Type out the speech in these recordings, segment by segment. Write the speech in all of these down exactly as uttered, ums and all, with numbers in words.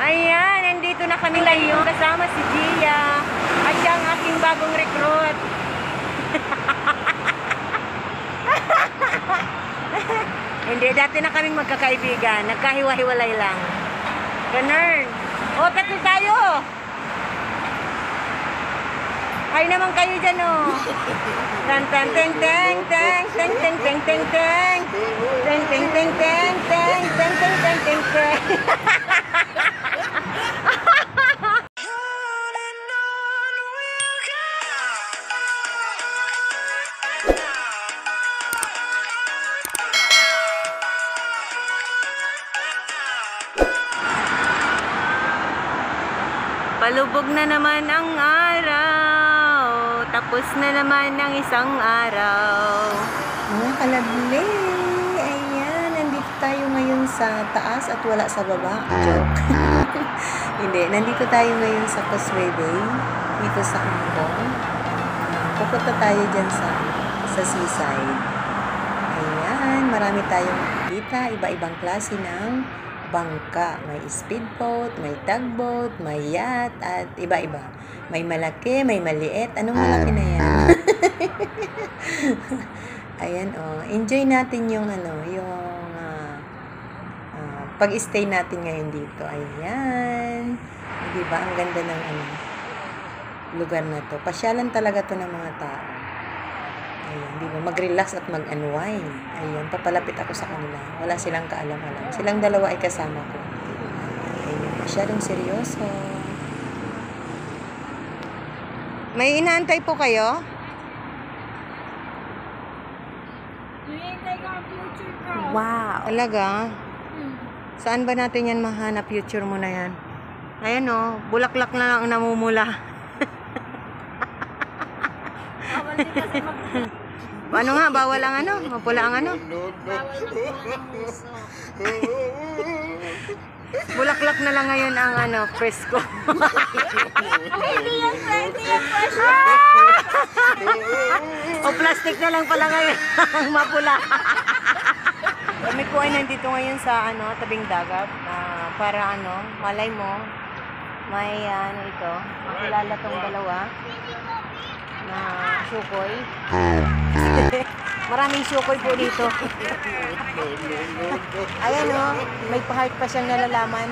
Ayan, nandito na kami ngayon. Kasama si Gia. At siya ang aking bagong recruit. Hindi, dati na kaming magkakaibigan. Nagkahiwa-hiwalay lang. Ganun. O, tatlo tayo. Ay naman kayo dyan, o. Tan tan teng teng teng teng teng teng teng teng teng teng teng teng teng teng teng teng teng teng. Palubog na naman ang araw. Tapos na naman ang isang araw. Mga kalabli. Ayan, nandito tayo ngayon sa taas at wala sa baba. Joke. Hindi, nandito tayo ngayon sa Causeway Bay. Dito sa Hong Kong. Pupunta tayo dyan sa, sa seaside. Ayan, marami tayong kita. Iba-ibang klase ng bangka. May speedboat, may tugboat, may yacht, at iba-iba. May malaki, may maliit. Anong malaki na yan? Ayan, oh. Enjoy natin yung, ano, yung uh, uh, pag-stay natin ngayon dito. Ayan. Diba? Ang ganda ng, ano, lugar na to. Pasyalan talaga to ng mga tao. Ayan, di ba? Mag-relax at mag-unwind. Ayan, papalapit ako sa kanila. Wala silang kaalam-alam. Silang dalawa ay kasama ko. Ayan, masyadong seryoso. May inaantay po kayo? Hinihintay ko ang future ko. Wow. Talaga? Hmm. Saan ba natin yan mahanap? Future mo na yan. Ayan o, bulaklak na lang namumula. Bawal din kasi mag... Ano nga, bawal ang ano? Mapula ang ano? Bawal magbuo ng puso. Bulaklak na lang ngayon ang ano, fresco. Hindi yan, hindi yan fresh. O plastic na lang pala ngayon ang mapula. Kami po ay nandito ngayon sa ano, tabing dagat. Uh, para ano, malay mo, may ano ito, makilala tong dalawa na sukoy. Maraming sukoy po dito. Ayan o, may pa-heart pa siyang nalalaman.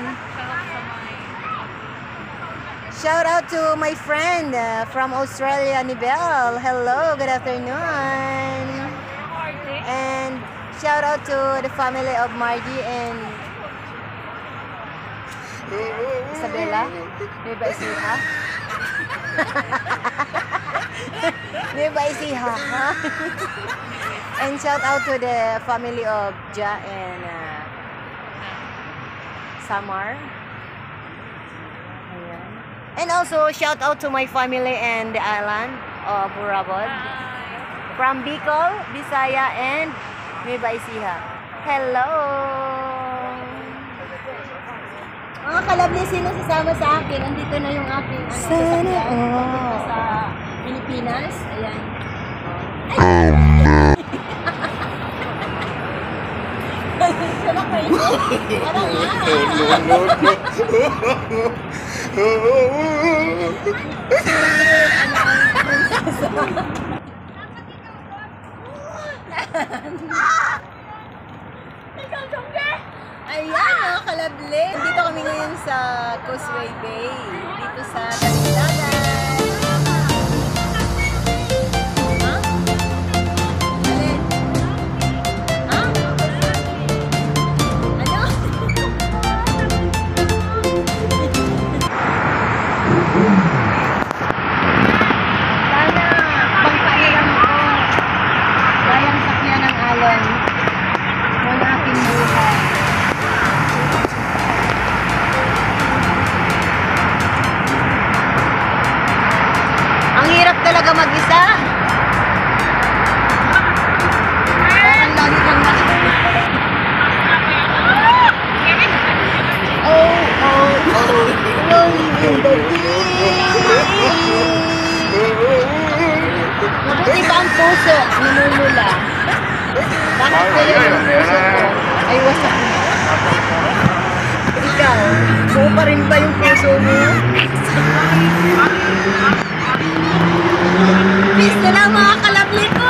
Shout out to my friend uh, from Australia, Nibel. Hello, good afternoon. And shout out to the family of Margie and Isabella. Di ba isiha? Di ba isiha? Ha? And shout out to the family of Ja and uh, Samar. Ayan. And also shout out to my family and the island of Burabod. From Bicol, Bisaya, and Nueva Ecija. Hello! Mga kalabli, sino sasama sa akin? Nandito na yung aking ano, sasakyan. Papunta sa Pilipinas. Ayan. Ay! Sarap ko ito. Parang ayan mga kalabli. Dito kami ngayon sa Causeway Bay. Dito sa Talindagan. Ha? Alin? Ha? Ano? Sana pangpairam ko. Kayang sakyan ng alon. Muna aking buhay. Ang hirap talaga mag-isa. Parang lagi kang nakikita. Oh, oh, oh, rolling in the deep. Mabuti ba ang puso? Namumula. Bakit kaya yung puso ko ay wasak na? Ikaw, buo pa pa rin ba yung puso mo? Peace na lang mga kalabli ko!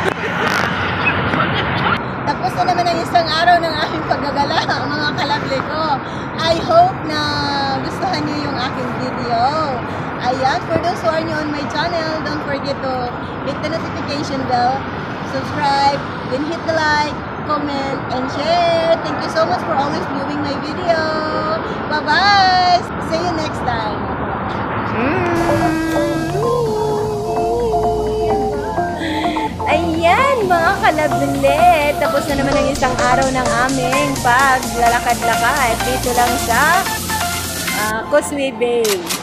Tapos na naman ang isang araw ng aking paggagala, mga kalabli ko. I hope na gustuhan niyo yung aking video. Ayan, for those who are new on my channel, don't forget to hit the notification bell, subscribe, then hit the like, comment, and share. Thank you so much for always viewing my video. Bye-bye! See you next time. Ayan, mga kalabli. Tapos na naman ang isang araw ng aming paglalakad-lakad. Dito lang sa uh, Causeway Bay.